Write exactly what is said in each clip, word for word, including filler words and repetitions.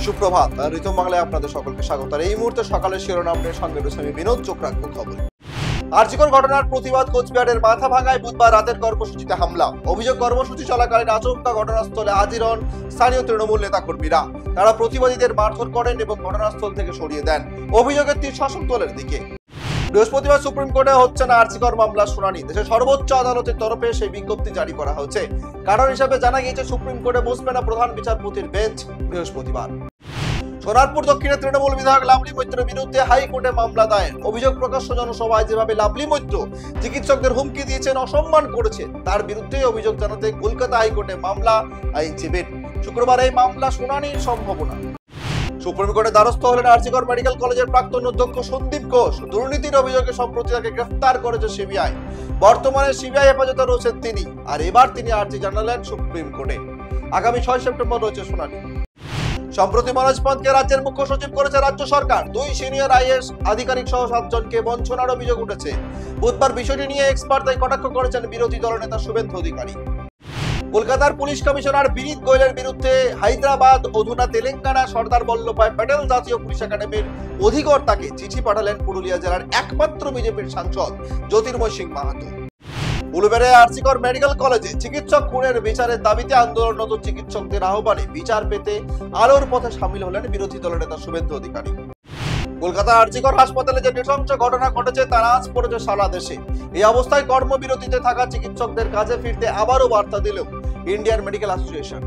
সুপ্রভাত, রিতম বাংলায় আপনাদের সকলকে স্বাগত। আর এই মুহূর্তে সকালের শিরোনামের সঙ্গে রয়েছে আমি বিনোদ। চোখ রাখবো খবরে। আরজিকর ঘটনার প্রতিবাদ কোচবিহারের মাথা ভাঙায় বুধবার রাতের কর্মসূচিতে হামলা। অভিযোগ, কর্মসূচি চলাকালীন আচমকা ঘটনাস্থলে হাজির হন স্থানীয় তৃণমূল নেতাকর্মীরা। তারা প্রতিবাদীদের মারধর করেন এবং ঘটনাস্থল থেকে সরিয়ে দেন। অভিযোগের তীর শাসক দলের দিকে। বৃহস্পতিবার সুপ্রিম কোর্টে হচ্ছে না আরজিকর মামলার শুনানি। দেশের সর্বোচ্চ আদালতের তরফে সেই বিজ্ঞপ্তি জারি করা হয়েছে। কারণ হিসেবে জানা গিয়েছে সুপ্রিম কোর্টে বসবে না প্রধান বিচারপতির বেঞ্চ বৃহস্পতিবার। সোনারপুর দক্ষিণে তৃণমূল বিধায়ক লাভলি মৈত্রের বিরুদ্ধে হাইকোর্টে মামলা দায়ের। অভিযোগ, প্রকাশ্য জনসভায় যেভাবে লাভলি মৈত্র চিকিৎসকদের হুমকি দিয়েছেন, অসম্মান করেছেন, তার বিরুদ্ধে অভিযোগ জানাতে কলকাতা হাইকোর্টে মামলা আইনজীবীর। শুক্রবার এই মামলা শুনানির সম্ভাবনা। সুপ্রিম কোর্টে দ্বারস্থ হলেন আরজিকর মেডিকেল কলেজের প্রাক্তন অধ্যক্ষ সন্দীপ ঘোষ। দুর্নীতির অভিযোগে সম্প্রতি তাকে গ্রেফতার করেছে সিবিআই। বর্তমানে সিবিআই হেফাজতে রয়েছেন তিনি। আর এবার তিনি আর্জি জানালেন সুপ্রিম কোর্টে। আগামী ছয় সেপ্টেম্বর রয়েছে শুনানি। সম্প্রতি মনোজ পন্তকে রাজ্যের মুখ্য সচিব করেছে রাজ্য সরকার। দুই সিনিয়র আইএএস আধিকারিক সহ সাতজনকে বঞ্চনার অভিযোগ উঠেছে। বুধবার বিষয়টি নিয়ে এক্সপার্ট তাই কটাক্ষ করেছেন বিরোধী দলনেতা শুভেন্দু অধিকারী। কলকাতার পুলিশ কমিশনার বিনীত গোয়েলের বিরুদ্ধে হায়দ্রাবাদ, অধুনা তেলেঙ্গানা সর্দার বল্লভভাই প্যাটেল জাতীয় পুলিশ একাডেমির অধিকর্তাকে চিঠি পাঠালেন পুরুলিয়া জেলার একমাত্র বিজেপির সাংসদ জ্যোতির্ময় সিং মাহাতো। উলুবেড়ে আরজিকর মেডিকেল কলেজে চিকিৎসক খুনের বিচারের দাবিতে আন্দোলনরত চিকিৎসকদের আহ্বানে বিচার পেতে আলোর পথে সামিল হলেন বিরোধী দলের নেতা শুভেন্দু অধিকারী। কলকাতা আরজিকর হাসপাতালে যে নৃশংস ঘটনা ঘটেছে তার আঁচ পড়েছে সারা দেশে। এই অবস্থায় কর্মবিরতিতে থাকা চিকিৎসকদের কাজে ফিরতে আবারও বার্তা দিল ইন্ডিয়ান মেডিকেল অ্যাসোসিয়েশন।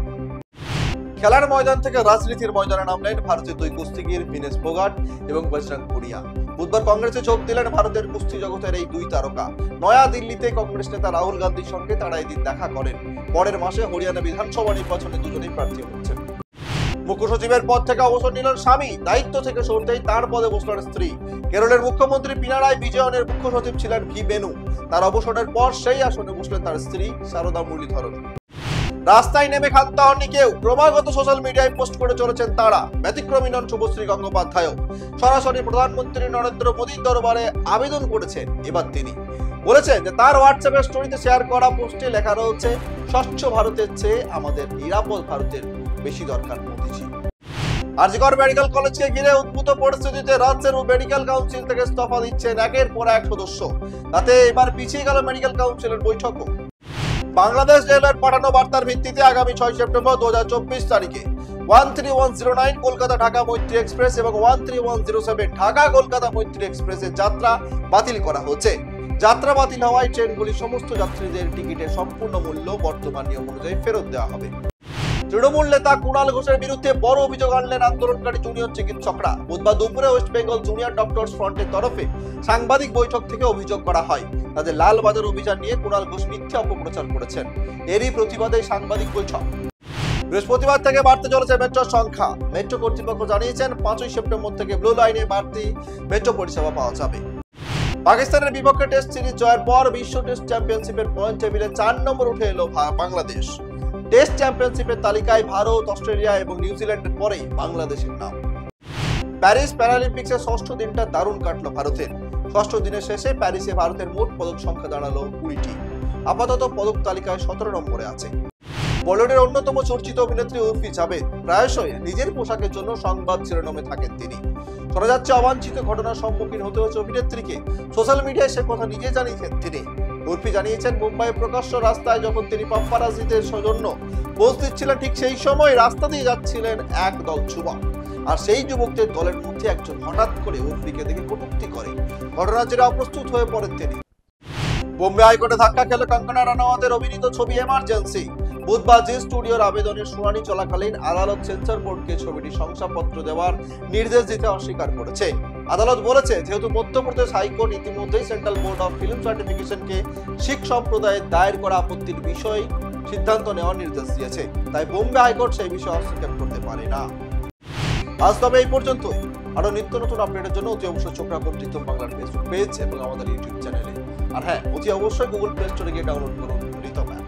খেলার ময়দান থেকে রাজনীতির ময়দানে নামলেন ভারতের দুই কুস্তিগির ভিনেস ফোগাট এবং বজরঙ্গ পুনিয়া। বুধবার কংগ্রেসে যোগ দিলেন ভারতের কুস্তি জগতের এই দুই তারকা। নয়া দিল্লিতে কংগ্রেস নেতা রাহুল গান্ধীর সঙ্গে তারা এদিন দেখা করেন। পরের মাসে হরিয়ানা বিধানসভা নির্বাচনে দুজনেই প্রার্থী হচ্ছেন। মুখ্য সচিবের পদ থেকে অবসর নিলেন স্বামী। দায়িত্ব থেকে সরতেই তার পদে বসলেন স্ত্রী। কেরলের মুখ্যমন্ত্রী পিনারাই বিজয়নের মুখ্য সচিব ছিলেন ভি বেনু। তার অবসরের পর সেই আসনে বসলেন তার স্ত্রী শারদা মুরলীধরন। রাস্তায় নেমে ক্ষান্ত হননি কেউ। ক্রমাগত সোশ্যাল মিডিয়ায় পোস্ট করে চলেছেন তারা। ব্যতিক্রমী নন শুভশ্রী গঙ্গোপাধ্যায়। সরাসরি প্রধানমন্ত্রী নরেন্দ্র মোদীর দরবারে আবেদন করেছেন এবার তিনি। বলেছেন যে তার হোয়াটসঅ্যাপের স্টোরিতে শেয়ার করা পোস্টে লেখা রয়েছে, স্বচ্ছ ভারতের চেয়ে আমাদের নিরাপদ ভারতের বেশি দরকার মোদীজি। আরজিকর মেডিকেল কলেজকে ঘিরে উদ্ভূত পরিস্থিতিতে রাজ্যের মেডিকেল কাউন্সিল থেকে ইস্তফা দিচ্ছেন একের পর এক সদস্য। তাতে এবার পিছিয়ে গেল মেডিকেল কাউন্সিলের বৈঠকও। বাংলাদেশ রেলের পাঠানো বার্তার ভিত্তিতে আগামী ছয় সেপ্টেম্বর দু হাজার চব্বিশ তারিখে one three one zero nine Kolkata Dhaka Maitree express এবং one three one zero seven Dhaka Kolkata Maitree এক্সপ্রেসের যাত্রা বাতিল করা হচ্ছে। যাত্রা বাতিল হওয়ায় ট্রেনগুলি সমস্ত যাত্রীদের টিকিটের সম্পূর্ণ মূল্য বর্তমান নিয়ম অনুযায়ী ফেরত দেওয়া হবে। তৃণমূল নেতা কুণাল ঘোষের বিরুদ্ধে বড় অভিযোগ আনলেন আন্দোলনকারী জুনিয়র চিকিৎসকরা। বুধবার দুপুরে ওয়েস্ট বেঙ্গল জুনিয়র ডক্টরস ফ্রন্টের তরফে সাংবাদিক বৈঠক থেকে অভিযোগ করা হয় তাদের লালবাজার অভিযান নিয়ে কুণাল ঘোষ মিথ্যা অপপ্রচার করেছেন। এরই প্রতিবাদে সাংবাদিক বৈঠক। বৃহস্পতিবার থেকে বাড়তে চলেছে মেট্রোর সংখ্যা। মেট্রো কর্তৃপক্ষ জানিয়েছেন পাঁচই সেপ্টেম্বর থেকে ব্লু লাইনে বাড়তি মেট্রো পরিষেবা পাওয়া যাবে। পাকিস্তানের বিপক্ষে টেস্ট সিরিজ জয়ের পর বিশ্ব টেস্ট চ্যাম্পিয়নশিপের পয়েন্ট টেবিলে চার নম্বর উঠে এলো বাংলাদেশ। টেস্ট চ্যাম্পিয়নশিপের তালিকায় ভারত, অস্ট্রেলিয়া এবং নিউজিল্যান্ডের পরেই বাংলাদেশের নাম। প্যারিস প্যারালিম্পিক্সের ষষ্ঠ দিনটা দারুণ কাটলো ভারতের। ষষ্ঠ দিনের শেষে প্যারিসে ভারতের মোট পদক সংখ্যা দাঁড়ালো কুড়িটি। আপাতত পদক তালিকায় সতেরো নম্বরে আছে। বলিউডের অন্যতম চর্চিত অভিনেত্রী উর্ফি জাভেদ প্রায়শই নিজের পোশাকের জন্য সংবাদ শিরোনামে থাকেন তিনি। শোনা যাচ্ছে অবাঞ্ছিত ঘটনার সম্মুখীন হতে হচ্ছে অভিনেত্রীকে। সোশ্যাল মিডিয়ায় সে কথা নিজে জানিয়েছেন তিনি। উর্ফি জানিয়েছেন, মুম্বাই প্রকাশ্য রাস্তায় যখন তিনি পাপ্পারাজিদের সৌজন্য পোজ দিচ্ছিলেন, ঠিক সেই সময় রাস্তা দিয়ে যাচ্ছিলেন এক দল যুবক। আর সেই যুবকদের দলের মধ্যে একজন হঠাৎ করে উর্ফিকে দেখে কটূক্তি করে। ঘটনার জেরে অপ্রস্তুত হয়ে পড়েন তিনি। বোম্বে হাইকোর্টে ধাক্কা খেল কঙ্গনা রানাওয়াতের অভিনীত ছবি এমার্জেন্সি। বুধবার জি স্টুডিওর আবেদনের শুনানি চলাকালীন আদালত সেন্সর বোর্ডকে ছবিটি শংসাপত্র দেওয়ার নির্দেশ দিতে অস্বীকার করেছে। আদালত বলেছে, যেহেতু মধ্যপ্রদেশ হাইকোর্ট ইতিমধ্যেই সেন্ট্রাল বোর্ড অফ ফিল্ম সার্টিফিকেশনকে শিখ সম্প্রদায়ের দায়ের করা আপত্তির বিষয়ে সিদ্ধান্ত নেওয়ার নির্দেশ দিয়েছে, তাই বোম্বে হাইকোর্ট সেই বিষয়ে হস্তক্ষেপ করতে পারে না। আজ তবে এই পর্যন্তই। আরো নিত্য নতুন আপডেটের জন্য অতি অবশ্যই চোখ রাখুন রিতম বাংলার ফেসবুক পেজ এবং আমাদের ইউটিউব চ্যানেলে। আর হ্যাঁ, অতি অবশ্যই গুগল প্লে স্টোরে গিয়ে ডাউনলোড করুন রিতম।